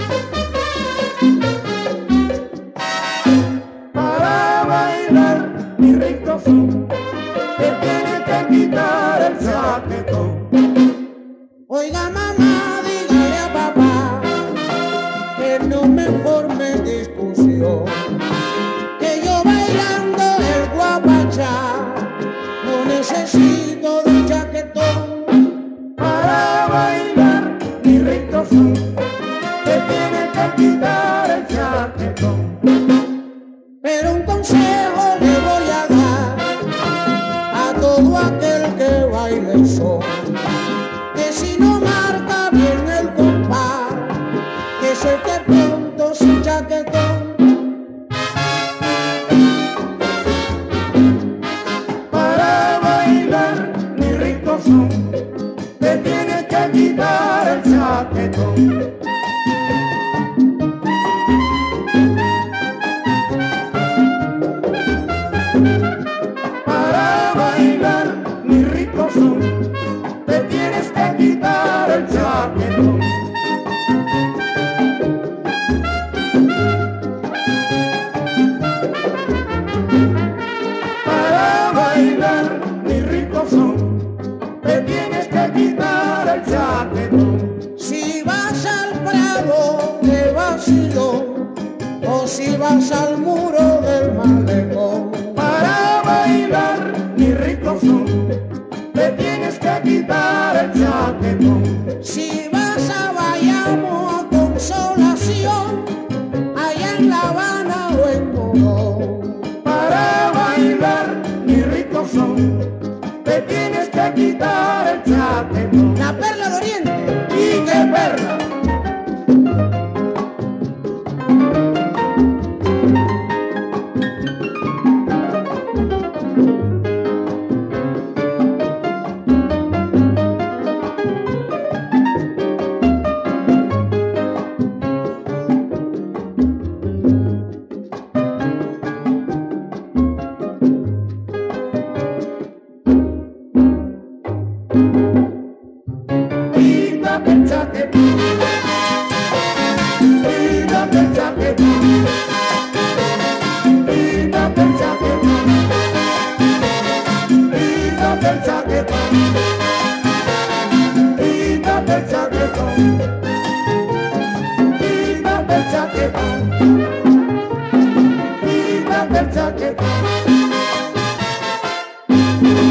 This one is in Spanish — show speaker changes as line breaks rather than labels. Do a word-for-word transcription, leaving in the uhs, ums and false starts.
Para bailar mi rico son, te tienes que quitar el chaquetón.
Oiga mamá, dígale a papá que no me forme discusión, que yo bailando el guapachá no necesito de un chaquetón.
Para bailar mi rico son, te tienes que quitar el chaquetón.
Pero un consejo le voy a dar a todo aquel que baile son, que si no marca bien el compás, que se te pronto sin chaquetón.
Para bailar mi rico son, te tienes que quitar el chaquetón. Para bailar mi rico son, te tienes que quitar el chaquetón. Para bailar mi rico son, te tienes que quitar el chaquetón.
Si vas al prado de vacilón o si vas al muro del malecón,
Para bailar mi rico son, te tienes que quitar el chaquetón.
si vas a Bayamo a Consolación, allá en La Habana o en Morón,
Para bailar mi rico son, te tienes que quitar el chaquetón.
la Perla de Oriente.
¡Y qué perla! Quítate el chaquetón, quítate el chaquetón, quítate el chaquetón, quítate el chaquetón, quítate el chaquetón, quítate el chaquetón, quítate el chaquetón.